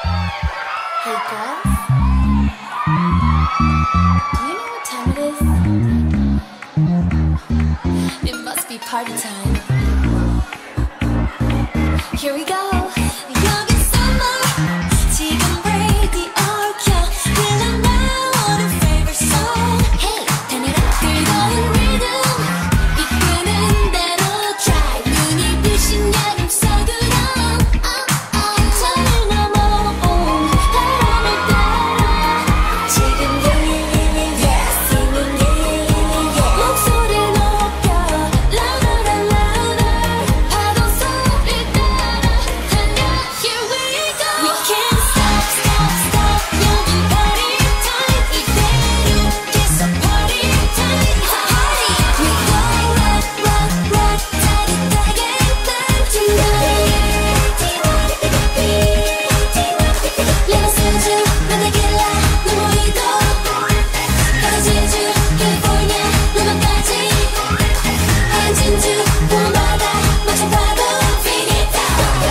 Hey girls, do you know what time it is? It must be party time. Here we go. 여기 summer 지금 radio 켜 들려 나오는 favorite song. Hey, turn it up. 뜨거운 rhythm 이끄는 대로 drive 눈이 부신 여름 속으로. 천을 넘어온 바람을 따라 지금 목소리 높여 louder and louder 파도 소리 따라 달려. Here we go. We can't stop, stop, stop. 여긴 party time. 이대로 계속 party time. It's a party. We go rock, rock, rock. 짜릿하게 난 tonight. 레몬 소주, 나 tequila, 너 모히또. 가자 제주, 캘리포니아, 로마까지. 하얀 진주, 봄바다, 멋진 파도, finito.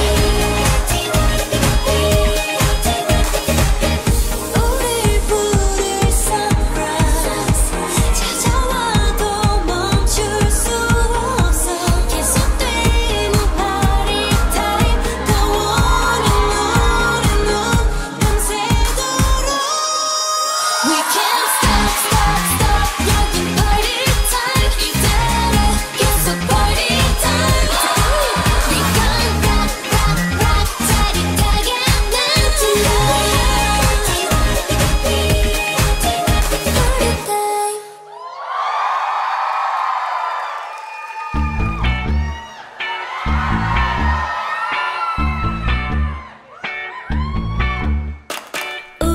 우릴 부를 sunrise. 찾아와도 멈출 수 없어. 계속되는 party time. 더워는 노래 밤새도록. We can't stop, stop, stop. 여긴 party time. 이대로 계속 party time. We gon' rock, rock, rock. 짜릿하게 난 tonight. Party time.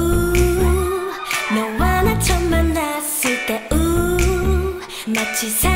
너와 나 처음 만났을 때 마치